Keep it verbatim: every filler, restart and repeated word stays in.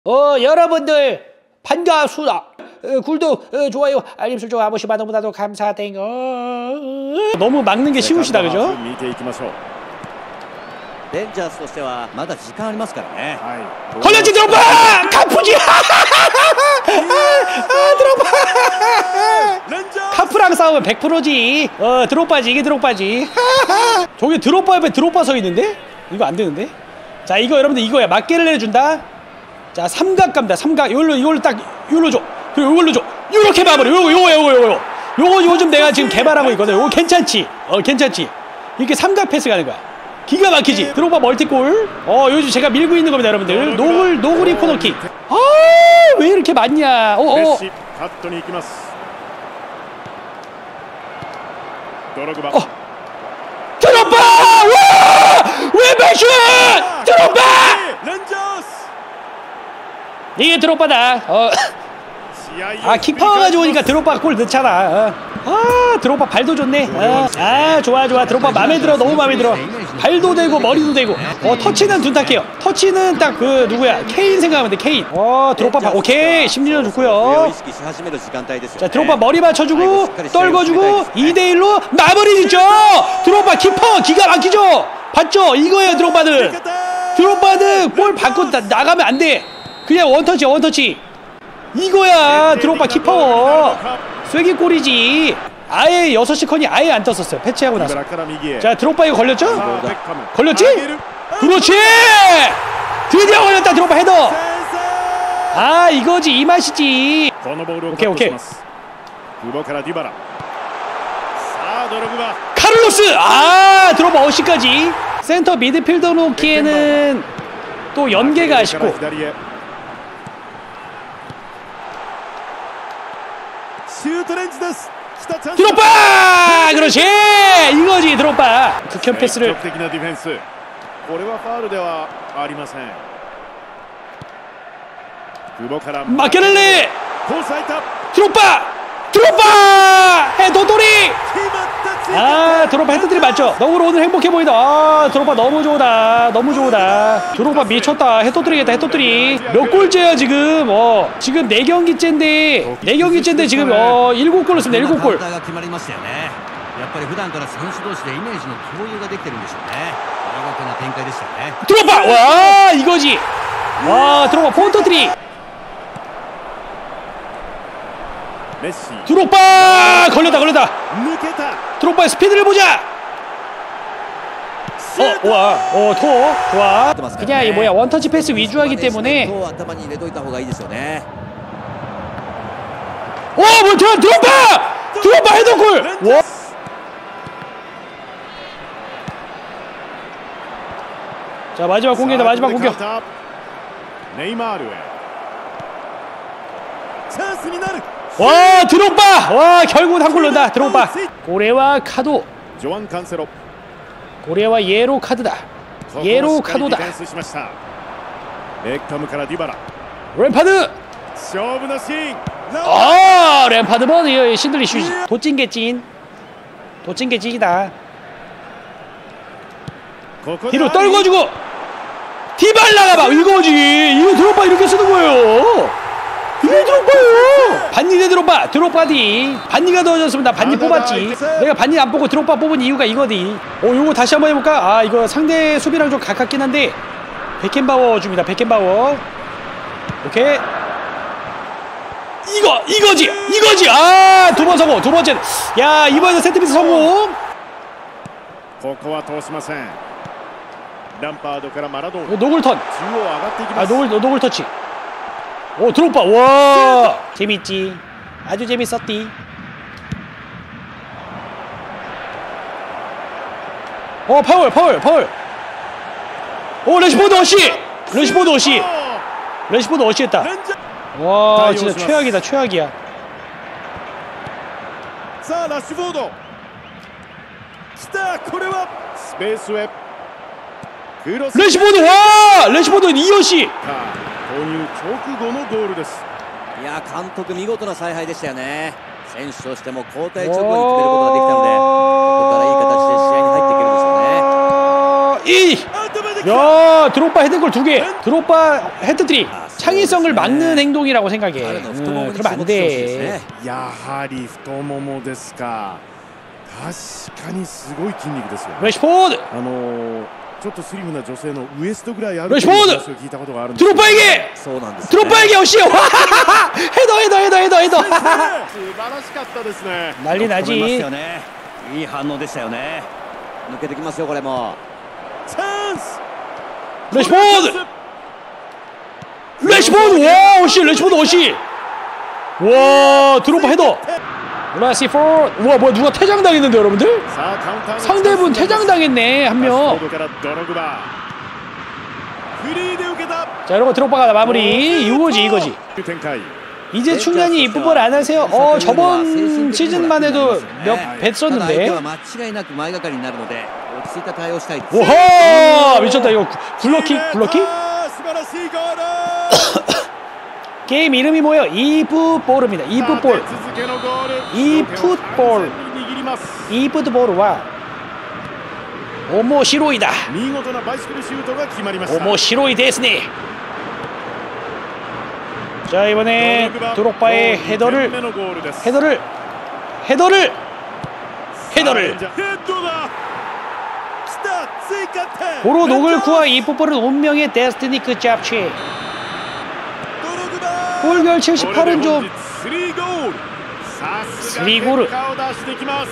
어 여러분들 반갑습니다. 어, 구독, 어, 좋아요, 알림 설정 한 번씩만 너무나도 감사해요. 너무 막는 게 쉬우시다 그죠? レンジャーズとしてはまだ時間ありますからね。 걸렸지 드롭바! 카푸지! 아 드롭바! 카프랑 싸우면 백 퍼센트지. 어 드롭바지 이게 드롭바지. 저기 드롭바 옆에 드롭바 서 있는데? 이거 안 되는데? 자 이거 여러분들 이거야. 맞게를 내준다. 자 삼각 갑니다. 삼각 이걸로 이걸로 딱 이걸로 줘. 그리고 이걸로 줘. 요렇게 마무리. 요거 요거 요거 요거 요거 요즘 내가 지금 개발하고 있거든. 요거 괜찮지? 어 괜찮지? 이렇게 삼각 패스 가는 거야. 기가 막히지? 드롭바 멀티골. 어 요즘 제가 밀고 있는 겁니다 여러분들. 노글 노글이 코너킥. 아 왜 이렇게 많냐. 어어 어. 어. 드롭바! 와! 왼발슛! 드롭바! 이게 드롭바다. 어. 아 킥파워가 좋으니까 드롭바가 골 넣잖아. 어. 아 드롭바 발도 좋네. 어. 아 좋아 좋아. 드롭바 맘에 들어. 너무 맘에 들어. 발도 되고 머리도 되고. 어 터치는 둔탁해요. 터치는 딱 그 누구야 케인 생각하면 돼. 케인. 어 드롭바 바, 오케이 심리전 좋고요. 자 드롭바 머리 맞춰주고 떨궈주고 이 대 일로 마무리 짓죠. 드롭바 키퍼 기가 막히죠. 봤죠? 이거예요 드롭바는. 드롭바는 볼 받고 나, 나가면 안 돼. 그냥 원터치 원터치. 이거야 드롭바 키퍼. 쐐기골이지. 아예 여섯 시 컨이 아예 안 떴었어요. 패치하고 나서. 자 드롭바 이거 걸렸죠? 걸렸지? 그렇지! 드디어 걸렸다. 드롭바 헤더. 아 이거지 이 맛이지. 오케이 오케이. 카를로스! 아 드롭바 어시까지. 센터 미드필더 놓기에는 또 연계가 아쉽고. 드롭바! 그렇지! 이거지 드롭바. 극혐 패스를. 마케렐리! 드롭바! 드롭바! 헤더돌이! 아 드롭바 헤더들이 맞죠? 너무 오늘 행복해 보인다. 아 드롭바 너무 좋다. 너무 좋다. 드롭바 미쳤다. 헤더들이겠다. 헤더들이 몇 골째야 지금? 어 지금 네 경기째인데 네 경기째인데 지금 어 일곱 골 넣었습니다. 일곱 골. 드롭바! 와 이거지. 와 드롭바 폰터트리. 드롭바! 걸렸다 걸렸다. 드롭바의 스피드를 보자. 어, 와, 어, 토, 좋아. 그냥 이 뭐야 원터치 패스 위주하기 때문에. 오, 뭐 드, 드롭바! 드롭바 헤더골! 와. 자 마지막 공격이다. 마지막 공격. 와 드롭바! 와 결국은 한 골 넣는다. 드롭바. 고레와 카도. 고레와 예로 카드다. 예로 카도다. 램파드. 아 램파드면 신들리 슈지. 도찐개찐. 도찐개찐이다. 뒤로 떨궈주고 디발라가 봐. 이거지. 이거 드롭바 이렇게 쓰는 거예요. 이게 드롭바예요. 반니 대 드롭바. 드롭바디. 반니가 넣어줬으면 나 반니 뽑았지. 내가 반니 안 뽑고 드롭바 뽑은 이유가 이거디. 오 요거 다시 한번 해볼까? 아 이거 상대 수비랑 좀 가깝긴 한데 베켄바워 줍니다. 베켄바워. 오케이. 이거 이거지. 이거지. 아 두 번 성공. 두 번째. 야 이번에는 세트피스 성공. 노글턴. 아 노글 노글 터치. 오 드롭바. 와 재밌지. 아주 재밌었디. 어 파울 파울 파울. 오 레시포드 어시. 레시포드 어시. 레시포드 어시 했다. 와 진짜 최악이다. 최악이야. 레시포드. 와 레시포드 이 어시. 投入直後のゴールです。いや監督見事な采配でしたよね。選手としても交代直後に決めることができたので、ここからいい形で試合に入っていけるでしょうね。 이! 야 드롭바 헤드골 두 개. 드롭바 헤드트릭. 창의성을 막는 행동이라고 생각해. 음, 그러면 안 돼. やはり太ももですか。確かにすごい筋肉ですよ。 러시포드! あのー、ちょっとスリムな女性のウエストぐらいあるロシフォード話を聞いたことがあるんですけど。 드롭바에게! そうなんですね。 드롭바에게 어시요! 헤더 헤더 헤더 헤더 헤더! 素晴らしかったですね。 난리 止めます 나지. よね。いい反応でしたよね。抜けてきますよこれも。 チャンス。 러시포드! 러시포드! 와, 어시, 러시포드 어시! 와, 드롭바 헤더! 라시포드! 와, 뭐야, 누가 퇴장당했는데, 여러분들? さあカウンターの 상대분 퇴장당했네, 한 ファスト 명. フォードからドログバ。フリーで受けた。 자, 이러고 드롭바가 마무리. 이거지, 이거지. 展開。 이제 충전이 이쁘볼 안 하세요? 어, 저번 시즌만 해도 몇 배 ただ相手 썼는데. は間違いなく前がかりになるので落ち着いた対応したいです。 오호! 미쳤다, 이거. 굴러킥? 굴러킥? 素晴らしいゴール。 게임 이름이 뭐예요? 이풋볼입니다. 이풋볼. 立て続けのゴール。 이 풋볼. 完全に握ります。 이풋볼은 오모시로이다. 見事なバイシクルシュートが決まりました。 오모시로이 데스네. 자, 이번에 드록바의 헤더를 にてんめのゴールです。 헤더를 헤더를 헤더를 ヘッドだ。来た。追加点。 고로 노글쿠와 이풋볼은 운명의 데스티니 그 잡채. ドログバ。 골 결 칠십팔 은 좀 スリーゴール。さすがスリーゴール。 結果を出してきます。